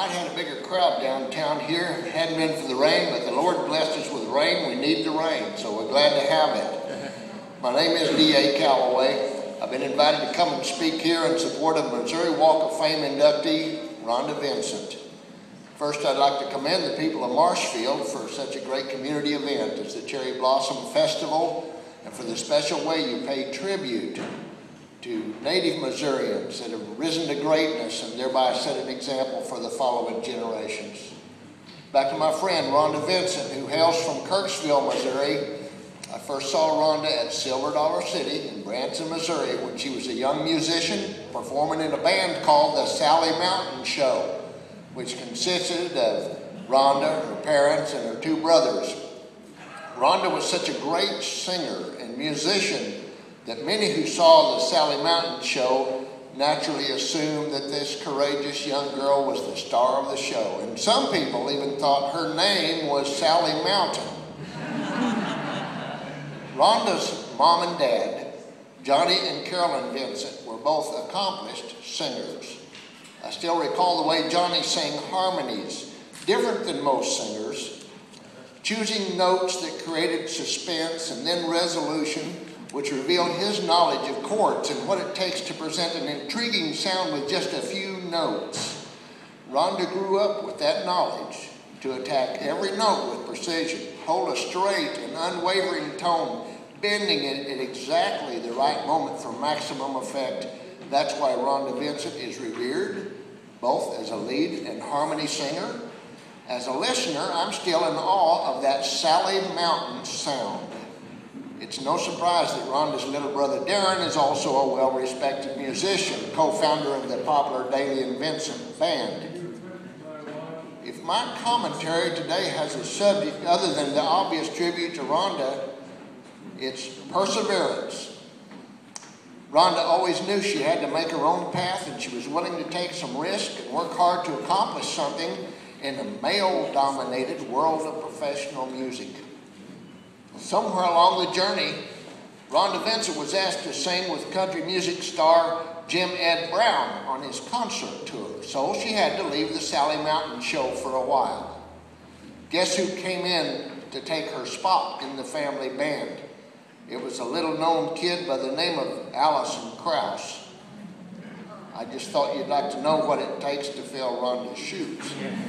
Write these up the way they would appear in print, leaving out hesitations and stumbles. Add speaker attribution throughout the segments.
Speaker 1: might have had a bigger crowd downtown here. It hadn't been for the rain, but the Lord blessed us with rain. We need the rain, so we're glad to have it. My name is D.A. Calloway. I've been invited to come and speak here in support of Missouri Walk of Fame inductee, Rhonda Vincent. First, I'd like to commend the people of Marshfield for such a great community event as the Cherry Blossom Festival, and for the special way you pay tribute to native Missourians that have risen to greatness and thereby set an example for the following generations. Back to my friend Rhonda Vincent, who hails from Kirksville, Missouri. I first saw Rhonda at Silver Dollar City in Branson, Missouri when she was a young musician performing in a band called the Sally Mountain Show, which consisted of Rhonda, her parents, and her two brothers. Rhonda was such a great singer and musician that many who saw the Sally Mountain Show naturally assumed that this courageous young girl was the star of the show. And some people even thought her name was Sally Mountain. Rhonda's mom and dad, Johnny and Carolyn Vincent, were both accomplished singers. I still recall the way Johnny sang harmonies, different than most singers, choosing notes that created suspense and then resolution, which revealed his knowledge of chords and what it takes to present an intriguing sound with just a few notes. Rhonda grew up with that knowledge to attack every note with precision, hold a straight and unwavering tone, bending it at exactly the right moment for maximum effect. That's why Rhonda Vincent is revered, both as a lead and harmony singer. As a listener, I'm still in awe of that Sally Mountain sound. It's no surprise that Rhonda's little brother Darren is also a well-respected musician, co-founder of the popular Daly and Vincent Band. If my commentary today has a subject other than the obvious tribute to Rhonda, it's perseverance. Rhonda always knew she had to make her own path, and she was willing to take some risk and work hard to accomplish something in a male-dominated world of professional music. Somewhere along the journey, Rhonda Vincent was asked to sing with country music star Jim Ed Brown on his concert tour, so she had to leave the Sally Mountain Show for a while. Guess who came in to take her spot in the family band? It was a little-known kid by the name of Allison Krauss. I just thought you'd like to know what it takes to fill Rhonda's shoes.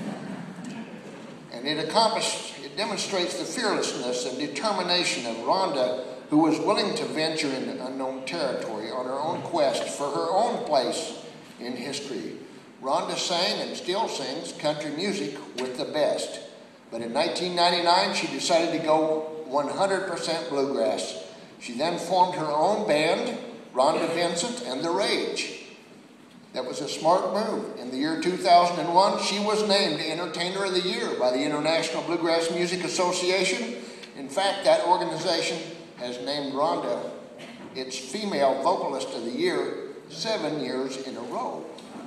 Speaker 1: And it demonstrates the fearlessness and determination of Rhonda, who was willing to venture into unknown territory on her own quest for her own place in history. Rhonda sang and still sings country music with the best. But in 1999, she decided to go 100% bluegrass. She then formed her own band, Rhonda Vincent and the Rage. That was a smart move. In the year 2001, she was named Entertainer of the Year by the International Bluegrass Music Association. In fact, that organization has named Rhonda its Female Vocalist of the Year 7 years in a row.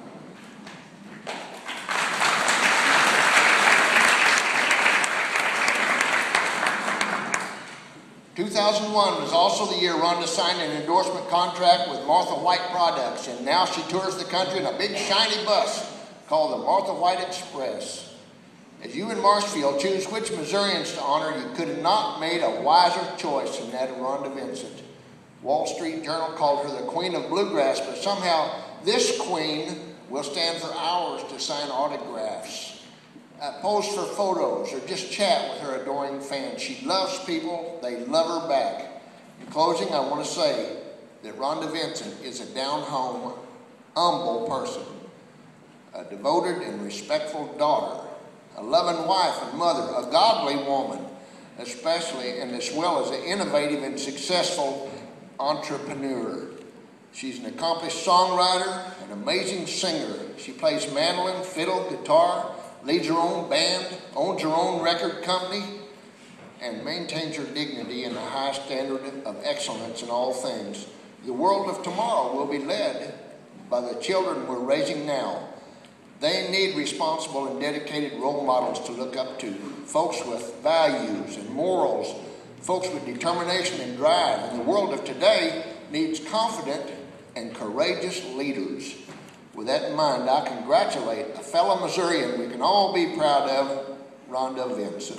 Speaker 1: 2001 was also the year Rhonda signed an endorsement contract with Martha White Products, and now she tours the country in a big shiny bus called the Martha White Express. As you in Marshfield choose which Missourians to honor, you could have not made a wiser choice than that of Rhonda Vincent. Wall Street Journal called her the Queen of Bluegrass, but somehow this queen will stand for hours to sign autographs, pose for photos, or just chat with her adoring fans. She loves people, they love her back. In closing, I want to say that Rhonda Vincent is a down-home, humble person, a devoted and respectful daughter, a loving wife and mother, a godly woman, especially and as well as an innovative and successful entrepreneur. She's an accomplished songwriter, an amazing singer. She plays mandolin, fiddle, guitar, leads her own band, owns her own record company, and maintains her dignity in the high standard of excellence in all things. The world of tomorrow will be led by the children we're raising now. They need responsible and dedicated role models to look up to, folks with values and morals, folks with determination and drive. And the world of today needs confident and courageous leaders. With that in mind, I congratulate a fellow Missourian we can all be proud of, Rhonda Vincent.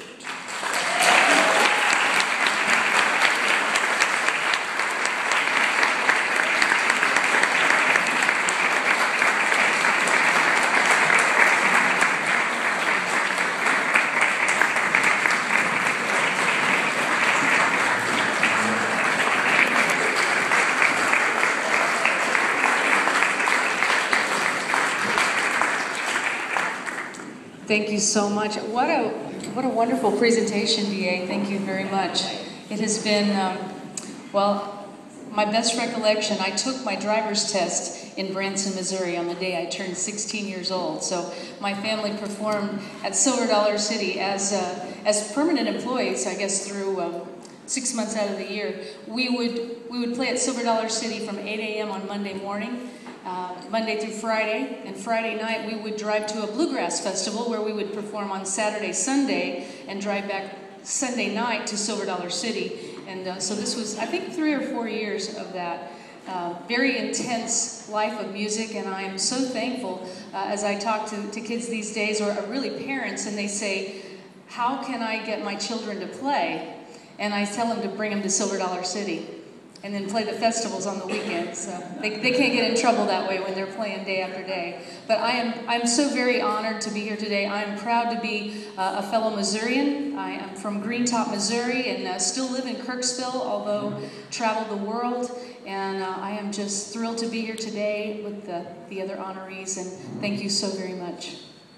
Speaker 2: Thank you so much. What a wonderful presentation, DA. Thank you very much. It has been, well, my best recollection, I took my driver's test in Branson, Missouri on the day I turned 16 years old. So my family performed at Silver Dollar City as permanent employees, I guess, through 6 months out of the year. We would play at Silver Dollar City from 8 a.m. on Monday morning. Monday through Friday, and Friday night we would drive to a bluegrass festival where we would perform on Saturday, Sunday, and drive back Sunday night to Silver Dollar City. And so this was, I think, 3 or 4 years of that very intense life of music, and I am so thankful as I talk to kids these days, or really parents, and they say, how can I get my children to play? And I tell them to bring them to Silver Dollar City and then play the festivals on the weekends. So they can't get in trouble that way when they're playing day after day. But I'm so very honored to be here today. I'm proud to be a fellow Missourian. I am from Green Top, Missouri, and still live in Kirksville, although travel the world. And I am just thrilled to be here today with the other honorees, and thank you so very much.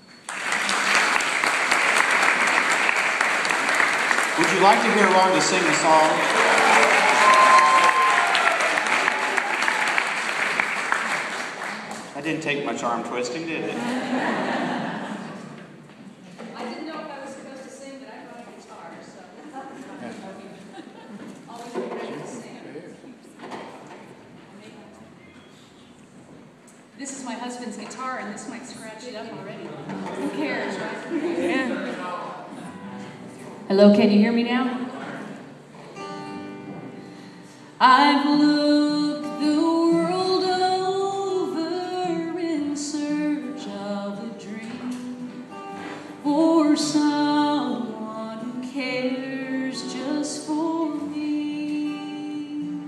Speaker 3: Would you like to hear Rhonda sing a song? I didn't take much arm twisting, did it?
Speaker 2: I didn't know if I was supposed to sing, but I brought a guitar, so always be ready to sing. This is my husband's guitar, and this might scratch it up already. Who cares, right? Yeah. Hello, can you hear me now? I've looked the world over in search of a dream for someone who cares just for me.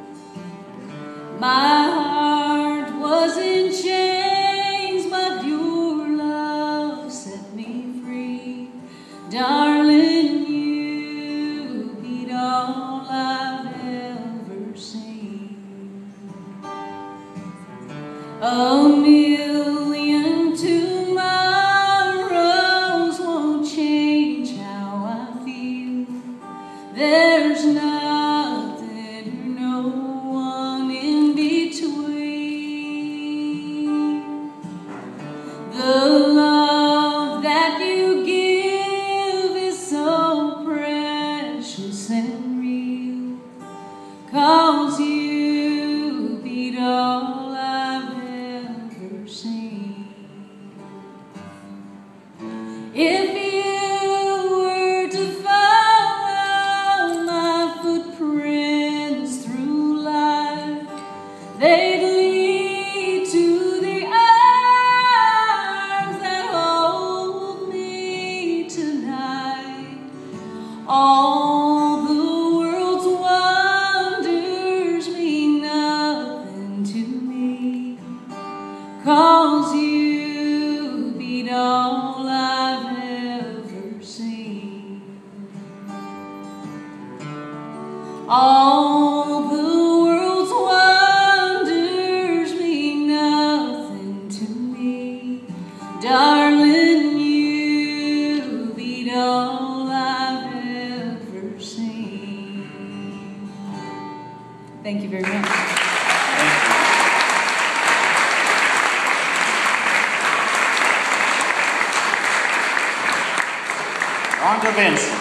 Speaker 2: My heart was in chains, but your love set me free. Darling, you beat all I've ever seen. A million tomorrows won't change how I feel. There's nothing or no one in between. The love that you give is so precious and real, 'cause you beat all I've ever seen. If you were to follow my footprints through life, they'd lead to the arms that hold me tonight. All the world's wonders mean nothing to me, 'cause you beat all I've ever seen. All the world's wonders mean nothing to me. Darling, you beat all I've ever seen. Thank you very much.
Speaker 3: Rhonda Vincent.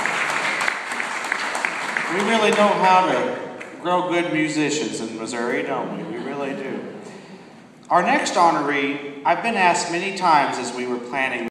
Speaker 3: We really know how to grow good musicians in Missouri, don't we? We really do. Our next honoree, I've been asked many times as we were planning